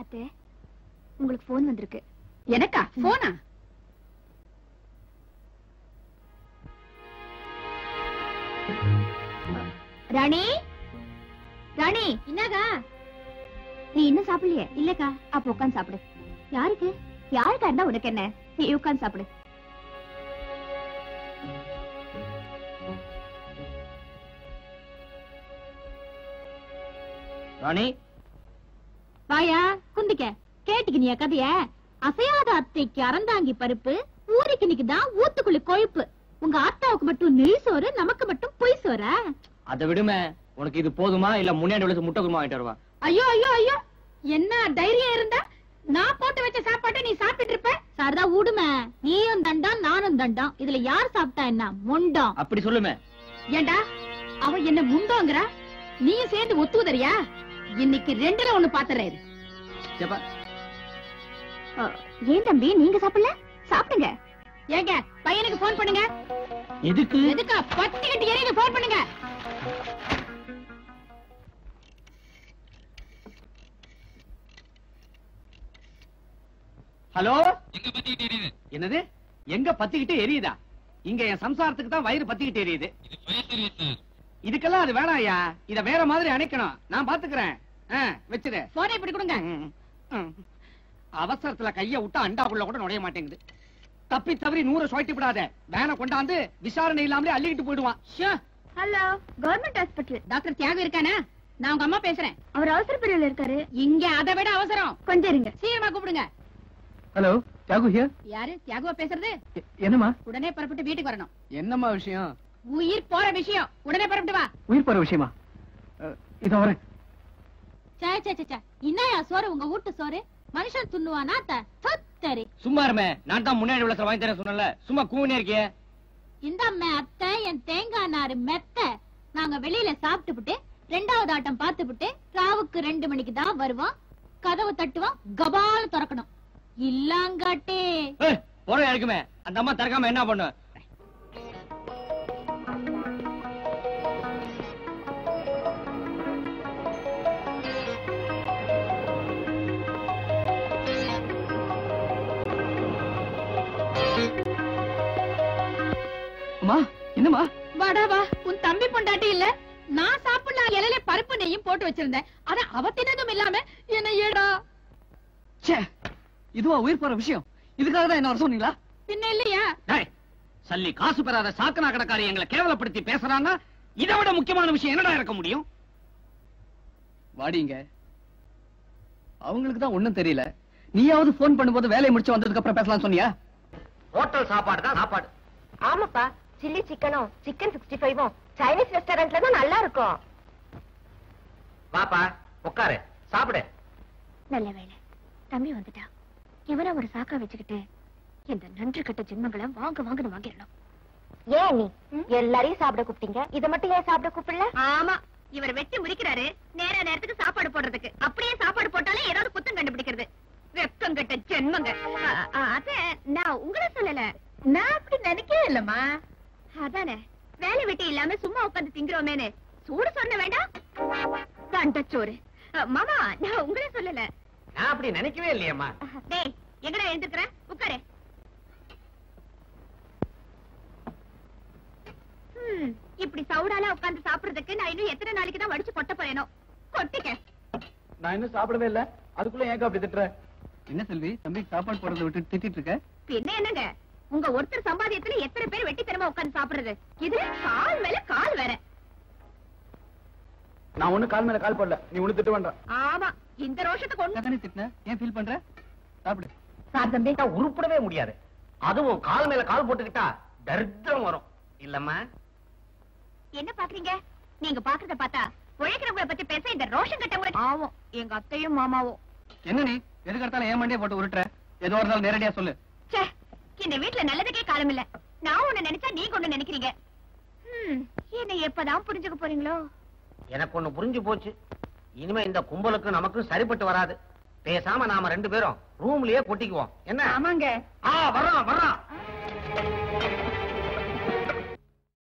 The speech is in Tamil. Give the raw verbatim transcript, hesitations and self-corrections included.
அத்தை, உங்களுக்கு போன் வந்திருக்கு. எனக்கா போனா? ராணி, ராணி, என்னக்கா? நீ இன்னும் சாப்பிடலையே? இல்லக்கா. அப்ப உட்காந்து சாப்பிடு. யாருக்கு? யாருக்கா இருந்தா உனக்கு என்ன? நீ உட்காந்து சாப்பிடு. ராணி, வாயா குந்திக்க. கேட்டுக்கினியா கதைய? அசையாத அத்தைக்கு அறந்தாங்கி பருப்பு, ஊருக்கு இன்னைக்குதான் ஊத்துக்குள்ளி கொழுப்பு. உங்க ஆத்தாவுக்கு மட்டும் நெய் சோறு, நமக்கு மட்டும் பொய் சோறா? அதை விடுமே. உனக்கு இது போதுமா இல்ல முன்னாடி உள்ள முட்டை குருமா வாங்கிட்டு வருவா? ஐயோ ஐயோ ஐயோ, என்ன தைரியம் இருந்தா நான் போட்டு வச்ச சாப்பாட்டை நீ சாப்பிட்டு இருப்ப. சாரதா விடுமே. நீயும் தண்டம் நானும் தண்டம், இதுல யார் சாப்பிட்டா என்ன? முண்டம். அப்படி சொல்லுமே. ஏண்டா அவ என்ன முண்டோங்கறா? நீயும் சேர்ந்து ஒத்துதறியா? இன்னைக்கு ரெண்டுல ஒண்ணு பாத்துறாரு. ஏன் தம்பி நீங்க சாப்பிடல? சாப்பிடுங்க. ஏங்க பையனுக்கு போன் பண்ணுங்க. எதுக்கு? எதுக்கா? பத்தி கட்டி எரியுது, போன் பண்ணுங்க. ஹலோ. எங்க பத்திக்கிட்டு எரியுது? என்னது? எங்க பத்திக்கிட்டு எரியுதா? இங்க என் சம்சாரத்துக்கு தான் வயிறு பத்திக்கிட்டு எரியுது. இதுக்கெல்லாம் அது வேணாம் ஐயா. இத வேற மாதிரி அணைக்கணும். நான் பாத்துக்கிறேன். வச்சிரு. போனை இப்படி கொடுங்க. அவசரத்துல கைய விட்டா அண்டாக்குள்ள கூட நுழைய மாட்டேங்குது. தப்பி தவறி நூறு சுவைட்டு விடாத. வேனை கொண்டாந்து விசாரணை இல்லாமலே அள்ளிக்கிட்டு போயிடுவான். Hello, government hospital. Doctor Thiyagu இருக்கானே? நான் உங்க அம்மா பேசுறேன். அவர் அவசர பிரிவுல இருக்காரு. இங்க அதை விட அவசரம். கொஞ்சம் இருங்க. சீக்கிரமா கூப்பிடுங்க. Hello, Thiyagu here. யாரு தியாகுவா பேசுறது? என்னம்மா? உடனே புறப்பட்டு வீட்டுக்கு வரணும். என்னம்மா விஷயம்? உயிர் போற விஷயம். உடனே புறப்பட்டு வா. உயிர் போற விஷயமா? இதோ வரேன். சே சே சே, என்னயா சோறு? உங்க வீட்டு சோறு மனுஷன் துண்ணுவானா? சரி சும்மா இருமே. நான் தான் முன்னாடி உள்ள வாங்கி தரேன் சொன்னல. சும்மா கூவனே இருக்கியே. இந்த அத்தை என் தேங்காய் நாறு மெத்த. நாங்க வெளியில சாப்பிட்டுப்புட்டு ரெண்டாவது ஆட்டம் பார்த்துப்புட்டு ராவுக்கு ரெண்டு மணிக்கு தான் வருவோம். கதவு தட்டுவோம், கபால திறக்கணும். இல்லாங்காட்டே போற இருக்குமே. அந்த அம்மா திறக்காம என்ன பண்ணு? என்னமா? வாடா வா. உன் தம்பி பொண்டாட்டி இல்ல? நான் சாப்பிடலாம் இலையில பருப்பு நெய்யும் போட்டு வச்சிருந்தேன். ஆனா அவ தின்னதும் இல்லாம என்ன ஏடா? இதுவா உயிர் போற விஷயம்? இதுக்காக தான் என்ன வர சொன்னீங்களா? பின்ன இல்லையா? சல்லி காசு பெறாத சாக்கனா கடைக்காரி எங்களை கேவலப்படுத்தி பேசுறாங்க. இதை விட முக்கியமான விஷயம் என்னடா இருக்க முடியும்? வாடிங்க. அவங்களுக்கு தான் ஒண்ணும் தெரியல. நீயாவது போன் பண்ணும்போது வேலையை முடிச்சு வந்ததுக்கு அப்புறம் பேசலாம் சொன்னியா? ஹோட்டல் சாப்பாடு தான் சாப்பாடு. ஆமாப்பா, சில்லி சிக்கனும் சிக்கன் சிக்ஸ்டி ஃபைவும் சைனீஸ் ரெஸ்டாரண்ட்ல தான் நல்லா இருக்கும். வாப்பா உட்காரு, சாப்பிடு. நல்ல வேலை தம்பி வந்துட்டா. இவனை ஒரு சாக்கா வச்சுக்கிட்டு இந்த நன்றி கட்ட ஜென்மங்களை வாங்க வாங்கன்னு வாங்கிடணும். ஏன் நீ எல்லாரையும் சாப்பிட கூப்பிட்டீங்க, இதை மட்டும் ஏன் சாப்பிட கூப்பிடல? ஆமா, இவர் வெட்டி முறிக்கிறாரு நேர நேரத்துக்கு சாப்பாடு போடுறதுக்கு. அப்படியே சாப்பாடு போட்டாலே ஏதாவது குத்தம் கண்டுபிடிக்கிறது. வெக்கம் கட்ட ஜென்மங்க. அத நான் உங்களை சொல்லல, நான் அப்படி நினைக்கவே இல்லம்மா. அதானே வேலை வெட்டி இல்லாம சும்மா உட்காந்து திங்குறோமேனு சூடு சொன்ன வேண்டாம். தண்டச்சோறு மாமா, நான் உங்களை சொல்லல. நான் அப்படி நினைக்கவே இல்லையம்மா. டேய் எங்கடா எழுந்துக்கிற? உட்காரு. இப்படி சவுடால உட்கார்ந்து சாப்பிடுறதுக்கு நான் இன்னும் எத்தனை நாளைக்கு தான் வடிச்சு கொட்ட போறேனோ. கொட்டிக்க. நான் இன்னும் சாப்பிடவே இல்ல, அதுக்குள்ள ஏன் அப்படி திட்டுற? என்ன செல்வி, தம்பி சாப்பாடு போடுறத விட்டு திட்டிட்டு இருக்க? பின்ன என்னங்க, உங்க ஒருத்தர் சம்பாதியத்துல எத்தனை பேர் வெட்டித்தனமா உட்கார்ந்து சாப்பிடுறது? இதுல கால் மேல கால் வேற. நான் ஒண்ணு கால் மேல கால் போடல, நீ ஒண்ணு திட்டு பண்ற. ஆமா, இந்த ரோஷத்துக்கு ஒண்ணு தானே திட்டுன, ஏன் ஃபீல் பண்ற? சாப்பிடு. சார் தம்பி, உருப்படவே முடியாது. அதுவும் கால் மேல கால் போட்டுக்கிட்டா தரித்திரம் வரும் இல்லம்மா. என்ன பாக்குறீங்க? நீங்க பாக்குறத பார்த்தா உழைக்கிறவங்களை பத்தி பேச இந்த ரோஷன் கட்டவங்க ஆவும் எங்க அத்தையும் மாமாவும். என்ன நீ எதுக்கு எடுத்தாலும் ஏன் மண்டியே போட்டு உருட்டுற? ஏதோ ஒரு நாள் நேரடியா சொல்லு. ச்சே, இந்த வீட்டுல நல்லதுக்கே காலம் இல்ல. நான் ஒண்ணு நினைச்சா நீங்க ஒண்ணு நினைக்கிறீங்க. என்ன எப்பதான் புரிஞ்சுக்க போறீங்களோ? எனக்கு ஒண்ணு புரிஞ்சு போச்சு. இனிமே இந்த கும்பலுக்கு நமக்கு சரிப்பட்டு வராது. பேசாம நாம ரெண்டு பேரும் ரூம்லயே கொட்டிக்குவோம். என்ன? ஆமாங்க. ஆ வர்றோம் வர்றோம்.